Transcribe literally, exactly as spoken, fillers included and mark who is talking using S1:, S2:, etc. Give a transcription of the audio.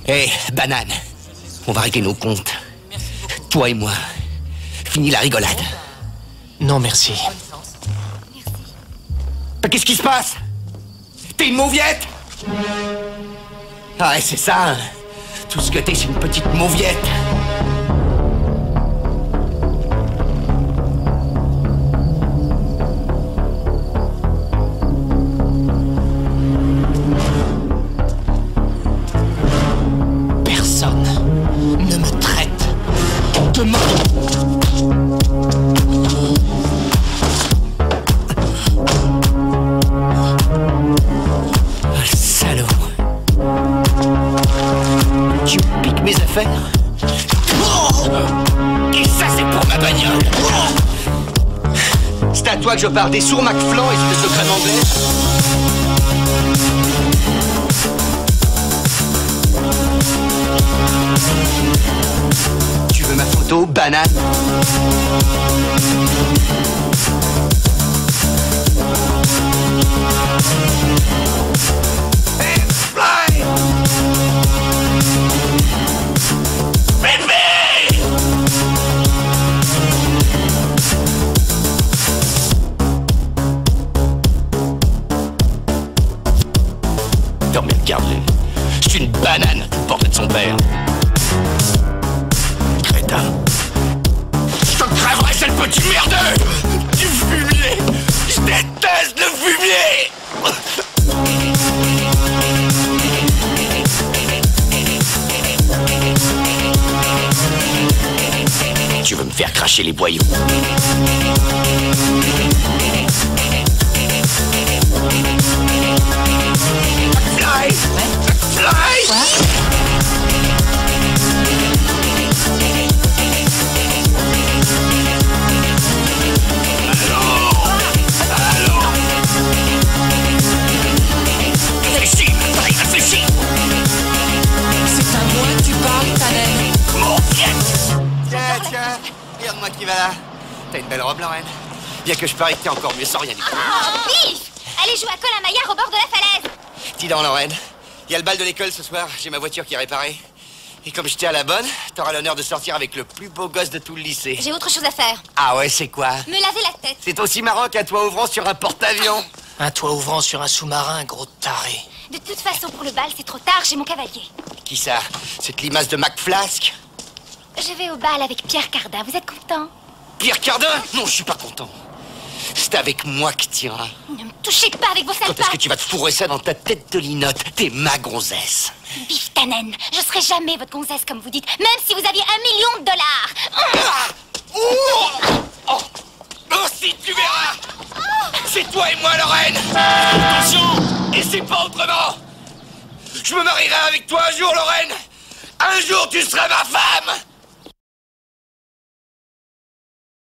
S1: Hé, hey, banane, on va régler nos comptes. Toi et moi. Fini la rigolade.
S2: Non, merci.
S1: Bah, qu'est-ce qui se passe? T'es une mauviette? Ah ouais, c'est ça, hein. Tout ce que t'es, c'est une petite mauviette.
S2: Personne ne me traite de mort.
S1: Tu piques mes affaires? Oh! Et ça, c'est pour ma bagnole! Oh! C'est à toi que je parle des sourds McFlan et de ce crâne anglais? Tu veux ma photo, banane? Non mais regarde-le, c'est une banane, le portrait de son père. Crétin. Je te crèverai, c'est le petit merdeux! Du fumier! Je déteste le fumier! Tu veux me faire cracher les boyaux? Fly! Fly!
S3: Quoi?
S1: Allô? Allô? Réfléchis! Réfléchis!
S3: C'est à moi que tu parles, Tannen.
S1: Mon fiette! Tiens, tiens, regarde-moi qui va là. T'as une belle robe, Lorraine. Bien que je parie que t'es encore mieux sans rien du tout.
S4: Oh, bif! Allez jouer à Colin Maillard au bord de la falaise.
S1: Dis donc, Lorraine, il y a le bal de l'école ce soir. J'ai ma voiture qui est réparée. Et comme j'étais à la bonne, t'auras l'honneur de sortir avec le plus beau gosse de tout le lycée.
S4: J'ai autre chose à faire.
S1: Ah ouais, c'est quoi?
S4: Me laver la tête.
S1: C'est aussi marrant qu'un toit ouvrant sur un porte-avions.
S2: Un toit ouvrant sur un sous-marin, gros taré.
S4: De toute façon, pour le bal, c'est trop tard, j'ai mon cavalier.
S1: Qui ça? Cette limace de McFlasque?
S4: Je vais au bal avec Pierre Cardin, vous êtes content?
S1: Pierre Cardin? Non, je suis pas content. C'est avec moi que t'iras.
S4: Ne me touchez pas avec vos sales
S1: Quand est-ce que
S4: pattes.
S1: tu vas te fourrer ça dans ta tête de linotte? T'es ma gonzesse.
S4: Bif Tannen, je serai jamais votre gonzesse comme vous dites, même si vous aviez un million de dollars.
S1: Ah! Oh! Oh! Oh, si tu verras! C'est toi et moi, Lorraine! Attention! Et c'est pas autrement! Je me marierai avec toi un jour, Lorraine! Un jour, tu seras ma femme!